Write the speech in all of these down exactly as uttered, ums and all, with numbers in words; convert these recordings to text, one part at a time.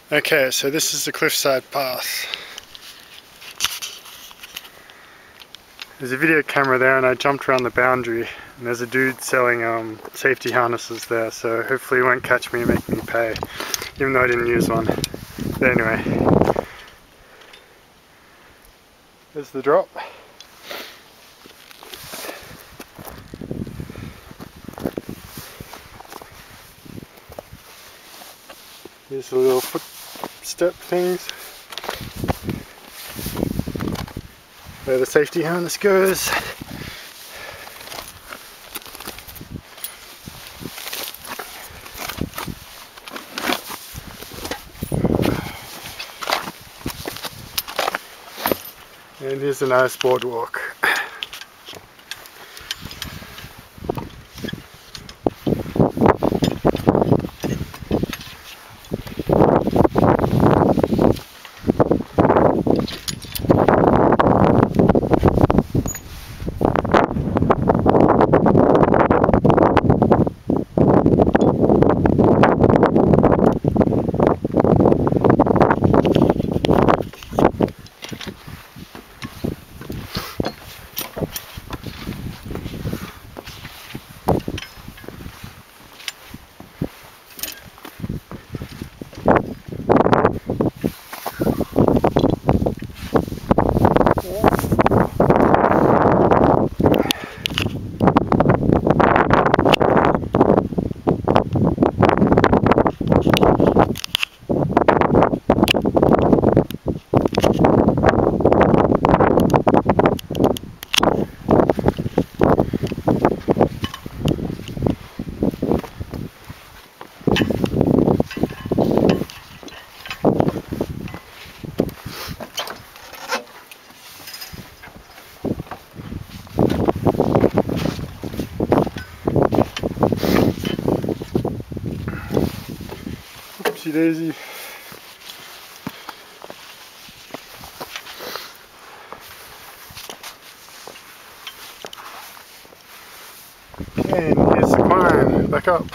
Okay, so this is the cliffside path. There's a video camera there and I jumped around the boundary and there's a dude selling um, safety harnesses there, so hopefully he won't catch me and make me pay, even though I didn't use one. But anyway, there's the drop. Here's the little footstep things. Where the safety harness goes. And here's a nice boardwalk. Oopsie daisy. Okay, and here's the climb back up.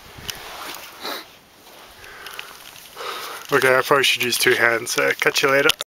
Okay, I probably should use two hands, so catch you later.